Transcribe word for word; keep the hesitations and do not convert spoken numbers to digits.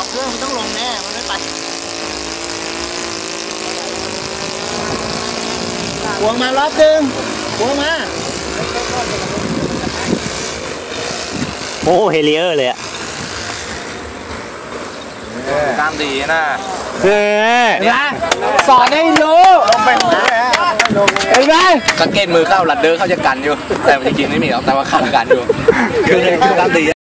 เครื่องมันต้องลงแน่มันไม่ไปหวงมาล็อบดึงหวงมาโอ้เฮลิเออร์เลยอะตามดีนะเฮ้ยนะสอนให้รู้เห็นไหมสังเกตมือเข้าหลัดเดินเขาจะกันอยู่แต่จริงๆไม่มีหรอกแต่ว่าขากันอยู่คือตามดี